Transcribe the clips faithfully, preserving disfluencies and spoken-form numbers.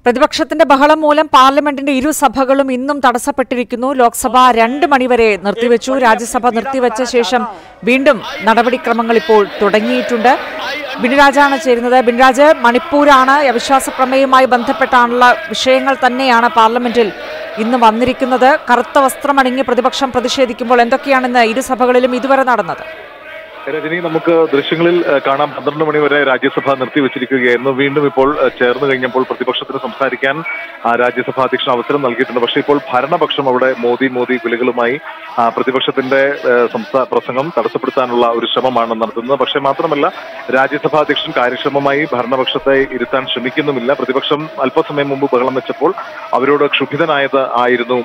പ്രതിപക്ഷത്തിന്റെ ബഹളം മൂലം പാർലമെന്റിന്റെ ഇരുസഭകളും ഇന്നും തടസ്സപ്പെട്ടിരിക്കുന്നു. ലോക്സഭ രണ്ട് മണിവരെ നിർത്തിവെച്ചു. രാജ്യസഭ നിർത്തിവെച്ച ശേഷം വീണ്ടും നടപടിക്രമങ്ങൾ ഇപ്പോൾ തുടങ്ങിയിട്ടുണ്ട്. ബിനുരാജാണ് ചേരുന്നത്. ബിനുരാജ്, മണിപ്പൂരാണ് അവിശ്വാസ പ്രമേയവുമായി ബന്ധപ്പെട്ടാണുള്ള വിഷയങ്ങൾ തന്നെയാണ് പാർലമെന്റിൽ ഇന്ന് വന്നിരിക്കുന്നത്. കറുത്ത വസ്ത്രമണിഞ്ഞ് പ്രതിപക്ഷം പ്രതിഷേധിക്കുമ്പോൾ എന്തൊക്കെയാണെന്ന് ഇരുസഭകളിലും ഇതുവരെ നടന്നത്? രജനി, നമുക്ക് ദൃശ്യങ്ങളിൽ കാണാം പന്ത്രണ്ട് മണി വരെ രാജ്യസഭ നിർത്തിവെച്ചിരിക്കുകയായിരുന്നു. വീണ്ടും ഇപ്പോൾ ചേർന്ന് കഴിഞ്ഞപ്പോൾ പ്രതിപക്ഷത്തിന് സംസാരിക്കാൻ രാജ്യസഭാ അധ്യക്ഷൻ അവസരം നൽകിയിട്ടുണ്ട്. പക്ഷേ ഇപ്പോൾ ഭരണപക്ഷം അവിടെ മോദി മോദി വിളികളുമായി പ്രതിപക്ഷത്തിന്റെ പ്രസംഗം തടസ്സപ്പെടുത്താനുള്ള ഒരു ശ്രമമാണ് നടത്തുന്നത്. പക്ഷേ മാത്രമല്ല, രാജ്യസഭാ അധ്യക്ഷൻ കാര്യക്ഷമമായി ഭരണപക്ഷത്തെ ഇരുത്താൻ ശ്രമിക്കുന്നുമില്ല. പ്രതിപക്ഷം അല്പസമയം മുമ്പ് ബഹളം വെച്ചപ്പോൾ അവരോട് ക്ഷുഭിതനായത് ആയിരുന്നു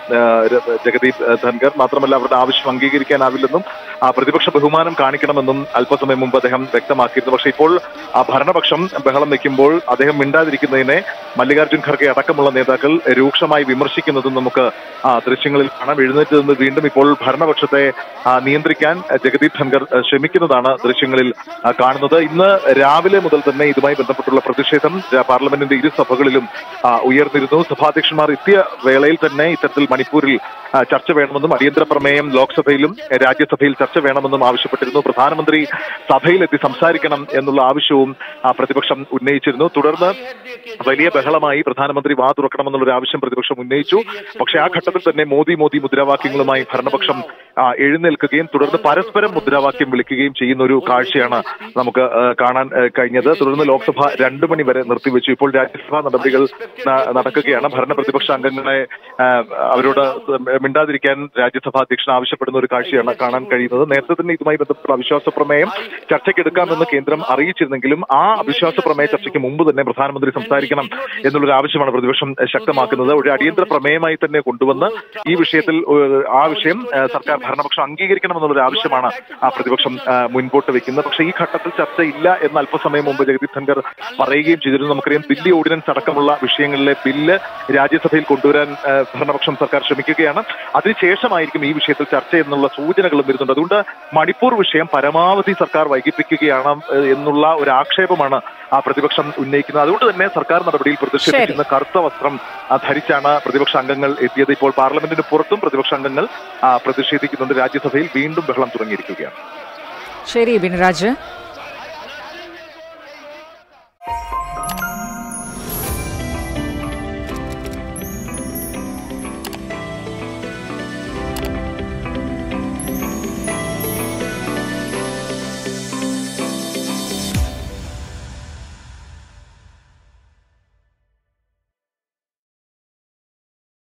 ജഗദീപ് ധൻഖർ. മാത്രമല്ല, അവരുടെ ആവശ്യം അംഗീകരിക്കാനാവില്ലെന്നും പ്രതിപക്ഷ ബഹുമാനം കാണിക്കണമെന്നും അല്പസമയം മുമ്പ് അദ്ദേഹം വ്യക്തമാക്കിയിരുന്നു. പക്ഷേ ഇപ്പോൾ ഭരണപക്ഷം ബഹളം വയ്ക്കുമ്പോൾ അദ്ദേഹം മിണ്ടാതിരിക്കുന്നതിനെ മല്ലികാർജ്ജുൻ ഖർഗെ അടക്കമുള്ള നേതാക്കൾ രൂക്ഷമായി വിമർശിക്കുന്നതും നമുക്ക് ദൃശ്യങ്ങളിൽ കാണാം. എഴുന്നേറ്റ് നിന്ന് വീണ്ടും ഇപ്പോൾ ഭരണപക്ഷത്തെ നിയന്ത്രിക്കാൻ ജഗദീപ് ധൻഖർ ശ്രമിക്കുന്നതാണ് ദൃശ്യങ്ങളിൽ കാണുന്നത്. ഇന്ന് രാവിലെ മുതൽ തന്നെ ഇതുമായി ബന്ധപ്പെട്ടുള്ള പ്രതിഷേധം പാർലമെന്റിന്റെ ഇരുസഭകളിലും ഉയർന്നിരുന്നു. സഭാധ്യക്ഷന്മാർ എത്തിയ വേളയിൽ തന്നെ ഇത്തരത്തിൽ മണിപ്പൂരിൽ ചർച്ച വേണമെന്നും അടിയന്തര പ്രമേയം ലോക്സഭയിലും രാജ്യസഭയിൽ ചർച്ച വേണമെന്നും ആവശ്യപ്പെട്ടിരുന്നു. പ്രധാനമന്ത്രി സഭയിലെത്തി സംസാരിക്കണം എന്നുള്ള ആവശ്യവും പ്രതിപക്ഷം ഉന്നയിച്ചിരുന്നു. തുടർന്ന് വലിയ ബഹളമായി പ്രധാനമന്ത്രി വാ തുറക്കണമെന്നുള്ളൊരു ആവശ്യം പ്രതിപക്ഷം ഉന്നയിച്ചു. പക്ഷേ ആ ഘട്ടത്തിൽ തന്നെ മോദി മോദി മുദ്രാവാക്യങ്ങളുമായി ഭരണപക്ഷം എഴുന്നേൽക്കുകയും തുടർന്ന് പരസ്പരം മുദ്രാവാക്യം വിളിക്കുകയും ചെയ്യുന്ന ഒരു കാഴ്ചയാണ് നമുക്ക് കാണാൻ കഴിഞ്ഞത്. തുടർന്ന് ലോക്സഭ രണ്ടു മണി വരെ നിർത്തിവെച്ചു. ഇപ്പോൾ രാജ്യസഭാ നടപടികൾ നടക്കുകയാണ്. ഭരണ പ്രതിപക്ഷ അംഗങ്ങളെ അവരോട് മിണ്ടാതിരിക്കാൻ രാജ്യസഭാ അധ്യക്ഷൻ ആവശ്യപ്പെടുന്ന ഒരു കാഴ്ചയാണ് കാണാൻ കഴിയുന്നത്. നേരത്തെ തന്നെ ഇതുമായി ബന്ധപ്പെട്ട അവിശ്വാസ പ്രമേയം ചർച്ചയ്ക്കെടുക്കാമെന്ന് കേന്ദ്രം അറിയിച്ചിരുന്നെങ്കിലും ആ അവിശ്വാസ പ്രമേയ ചർച്ചയ്ക്ക് മുമ്പ് തന്നെ പ്രധാനമന്ത്രി സംസാരിക്കണം എന്നുള്ളൊരു ആവശ്യമാണ് പ്രതിപക്ഷം ശക്തമാക്കുന്നത്. ഒരു അടിയന്തര പ്രമേയമായി തന്നെ കൊണ്ടുവന്ന് ഈ വിഷയത്തിൽ ആ വിഷയം സർക്കാർ ഭരണപക്ഷം അംഗീകരിക്കണമെന്നുള്ളൊരു ആവശ്യമാണ് ആ പ്രതിപക്ഷം മുൻപോട്ട് വെക്കുന്നത്. പക്ഷേ ഈ ഘട്ടത്തിൽ ചർച്ചയില്ല എന്ന് അല്പസമയം മുമ്പ് ജഗദീപ് ധൻഖർ പറയുകയും ചെയ്തിരുന്നു. നമുക്കറിയാം, ദില്ലി ഓർഡിനൻസ് അടക്കമുള്ള വിഷയങ്ങളിലെ ബില്ല് രാജ്യസഭയിൽ കൊണ്ടുവരാൻ ഭരണപക്ഷം സർക്കാർ ശ്രമിക്കുകയാണ്. അതിനുശേഷമായിരിക്കും ഈ വിഷയത്തിൽ ചർച്ച എന്നുള്ള സൂചനകളും വരുന്നുണ്ട്. അതുകൊണ്ട് മണിപ്പൂർ വിഷയം പരമാവധി സർക്കാർ വൈകിപ്പിക്കുകയാണ് എന്നുള്ള ഒരു ആക്ഷേപമാണ് ആ പ്രതിപക്ഷം ഉന്നയിക്കുന്നത്. അതുകൊണ്ട് തന്നെ സർക്കാർ നടപടിയിൽ പ്രതിഷേധിക്കുന്ന കറുത്ത വസ്ത്രം ധരിച്ചാണ് പ്രതിപക്ഷ അംഗങ്ങൾ എത്തിയത്. ഇപ്പോൾ പാർലമെന്റിന് പുറത്തും പ്രതിപക്ഷ അംഗങ്ങൾ പ്രതിഷേധിക്കുന്നുണ്ട്. രാജ്യസഭയിൽ വീണ്ടും ബഹളം തുടങ്ങിയിരിക്കുകയാണ്. ശരി ബിനുരാജ്.